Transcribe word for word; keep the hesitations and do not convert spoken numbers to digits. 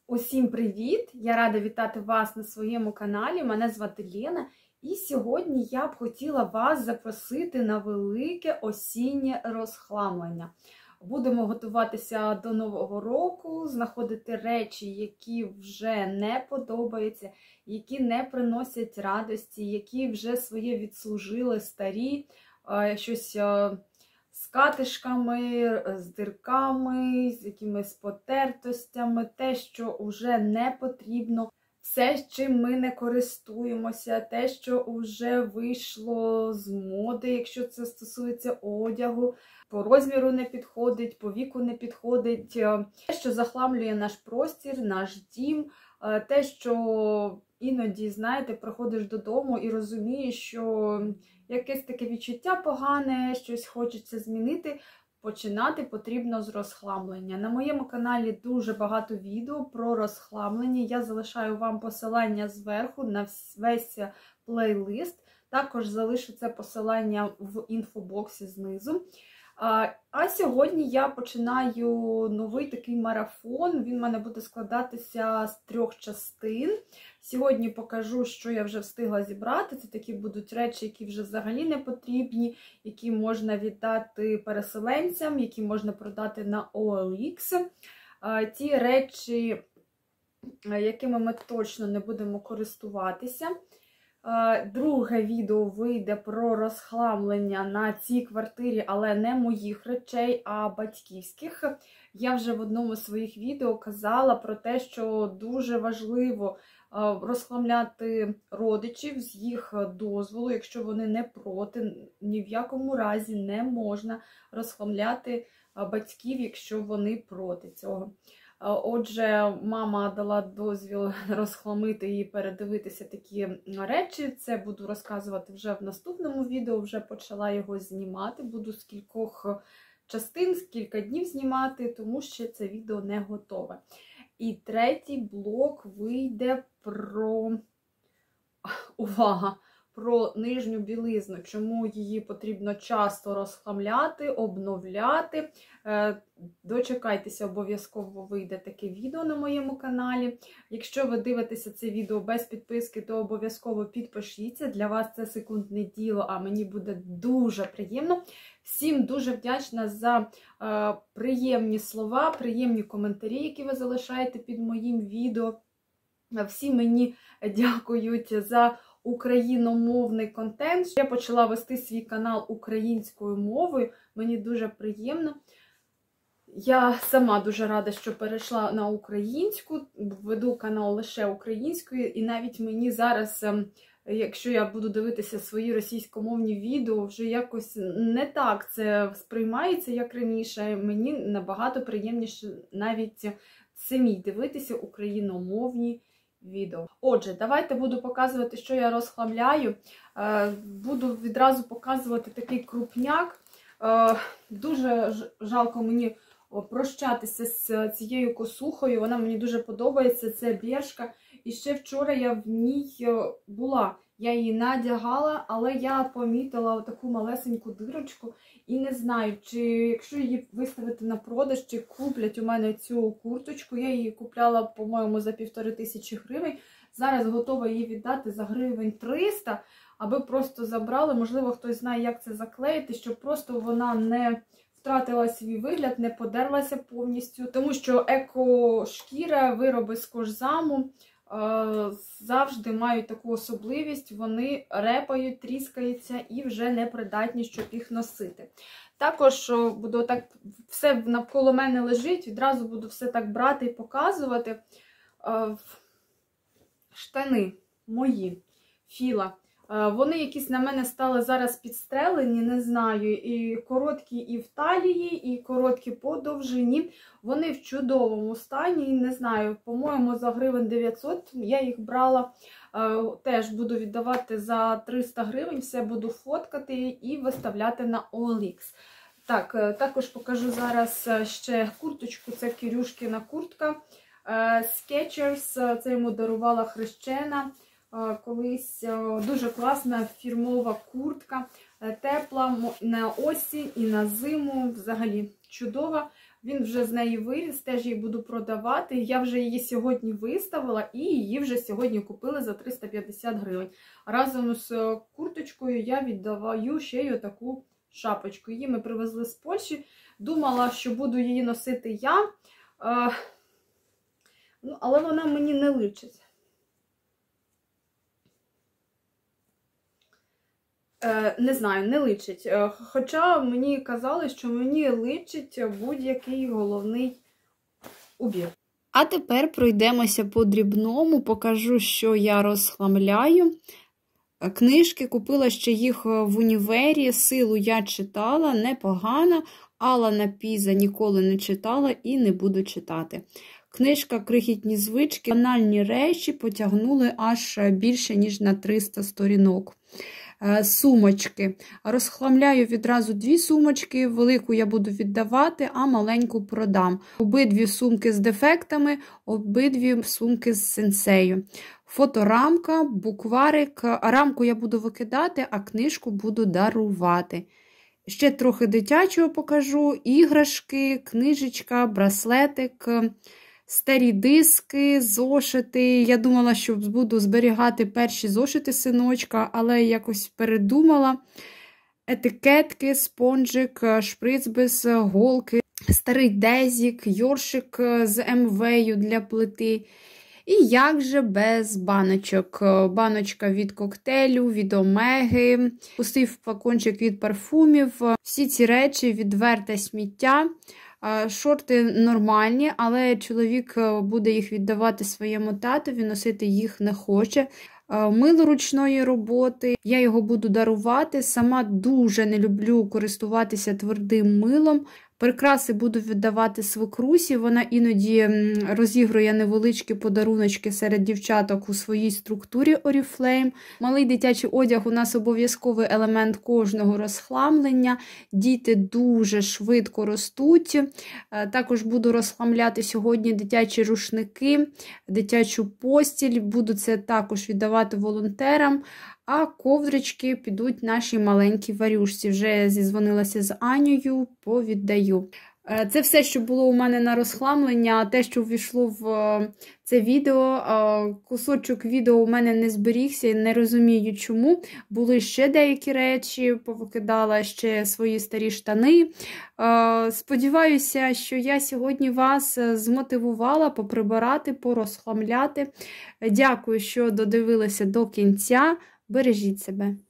Усім привіт! Я рада вітати вас на своєму каналі. Мене звати Лена. І сьогодні я б хотіла вас запросити на велике осіннє розхламлення. Будемо готуватися до Нового року, знаходити речі, які вже не подобаються, які не приносять радості, які вже своє відслужили старі, щось з катишками, з дирками, з якимись потертостями, те, що вже не потрібно, все, чим ми не користуємося, те, що вже вийшло з моди, якщо це стосується одягу, по розміру не підходить, по віку не підходить, те, що захламлює наш простір, наш дім, те, що іноді, знаєте, приходиш додому і розумієш, що якесь таке відчуття погане, щось хочеться змінити, починати потрібно з розхламлення. На моєму каналі дуже багато відео про розхламлення. Я залишаю вам посилання зверху на весь плейлист. Також залишу це посилання в інфобоксі знизу. А сьогодні я починаю новий такий марафон. Він в мене буде складатися з трьох частин. Сьогодні покажу, що я вже встигла зібрати. Це такі будуть речі, які вже взагалі не потрібні, які можна віддати переселенцям, які можна продати на о ел ікс. Ті речі, якими ми точно не будемо користуватися. Друге відео вийде про розхламлення на цій квартирі, але не моїх речей, а батьківських. Я вже в одному з своїх відео казала про те, що дуже важливо розхламляти родичів з їх дозволу, якщо вони не проти. Ні в якому разі не можна розхламляти батьків, якщо вони проти цього. Отже, мама дала дозвіл розхламити і передивитися такі речі. Це буду розказувати вже в наступному відео, вже почала його знімати. Буду з кількох частин, з кілька днів знімати, тому що це відео не готове. І третій блок вийде про, увага, про нижню білизну, чому її потрібно часто розхламляти, обновляти. Дочекайтеся, обов'язково вийде таке відео на моєму каналі. Якщо ви дивитеся це відео без підписки, то обов'язково підпишіться. Для вас це секундне діло, а мені буде дуже приємно. Всім дуже вдячна за е, приємні слова, приємні коментарі, які ви залишаєте під моїм відео. Всі мені дякують за україномовний контент. Я почала вести свій канал українською мовою. Мені дуже приємно. Я сама дуже рада, що перейшла на українську, веду канал лише українською, і навіть мені зараз, якщо я буду дивитися свої російськомовні відео, вже якось не так це сприймається, як раніше. Мені набагато приємніше навіть самій дивитися україномовні відео. Отже, давайте буду показувати, що я розхламляю. Буду відразу показувати такий крупняк. Дуже жалко мені прощатися з цією косухою, вона мені дуже подобається, це Бершка. І ще вчора я в ній була, я її надягала, але я помітила таку малесеньку дирочку і не знаю, чи якщо її виставити на продаж, чи куплять у мене цю курточку. Я її купляла, по-моєму, за півтори тисячі гривень. Зараз готова її віддати за гривень триста, аби просто забрали. Можливо, хтось знає, як це заклеїти, щоб просто вона не втратила свій вигляд, не подерлася повністю. Тому що еко-шкіра, вироби з кожзаму завжди мають таку особливість, вони репають, тріскаються і вже не придатні, щоб їх носити. Також буду так, все навколо мене лежить, відразу буду все так брати і показувати. Штани мої, Філа. Вони якісь на мене стали зараз підстрелені, не знаю, і короткі і в талії, і короткі по довжині. Вони в чудовому стані, не знаю, по-моєму, за гривень дев'ятсот я їх брала. Теж буду віддавати за триста гривень, все буду фоткати і виставляти на о ел ікс. Так, також покажу зараз ще курточку, це Кирюшкіна куртка. Skechers, це йому дарувала хрещена. Колись дуже класна фірмова куртка. тепла на осінь і на зиму. Взагалі чудова. Він вже з неї виріс, теж її буду продавати. Я вже її сьогодні виставила і її вже сьогодні купили за триста п'ятдесят гривень. Разом з курточкою я віддаваю ще й отаку шапочку. Її ми привезли з Польщі. Думала, що буду її носити я, е, ну, але вона мені не личить. Е, не знаю, не личить. Е, хоча мені казали, що мені личить будь-який головний убір. А тепер пройдемося по дрібному, покажу, що я розхламляю. Книжки, купила ще їх в універі, «Силу» я читала, непогано, Алана Піза ніколи не читала і не буду читати. Книжка «Крихітні звички», банальні речі потягнули аж більше, ніж на триста сторінок. Сумочки. Розхламляю відразу дві сумочки, велику я буду віддавати, а маленьку продам. Обидві сумки з дефектами, обидві сумки з сенсею. Фоторамка, букварик. Рамку я буду викидати, а книжку буду дарувати. Ще трохи дитячого покажу. Іграшки, книжечка, браслетик, старі диски, зошити. Я думала, що буду зберігати перші зошити синочка, але якось передумала. Етикетки, спонжик, шприцбез, голки, старий дезік, йоршик з емвею для плити. І як же без баночок. Баночка від коктейлю, від омеги, пустий флакончик від парфумів. Всі ці речі відверте сміття. Шорти нормальні, але чоловік буде їх віддавати своєму татові, носити їх не хоче. Мило ручної роботи, я його буду дарувати. Сама дуже не люблю користуватися твердим милом. Прикраси буду віддавати свекрусі, вона іноді розігрує невеличкі подаруночки серед дівчаток у своїй структурі Oriflame. Малий дитячий одяг у нас обов'язковий елемент кожного розхламлення. Діти дуже швидко ростуть. Також буду розхламляти сьогодні дитячі рушники, дитячу постіль. Буду це також віддавати волонтерам. А ковдрички підуть нашій маленькій варюшці. Вже зізвонилася з Анею, повіддаю. Це все, що було у мене на розхламлення, те, що ввійшло в це відео. Кусочок відео у мене не зберігся, не розумію чому. Були ще деякі речі, повикидала ще свої старі штани. Сподіваюся, що я сьогодні вас змотивувала поприбирати, порозхламляти. Дякую, що додивилися до кінця. Бережіть себе.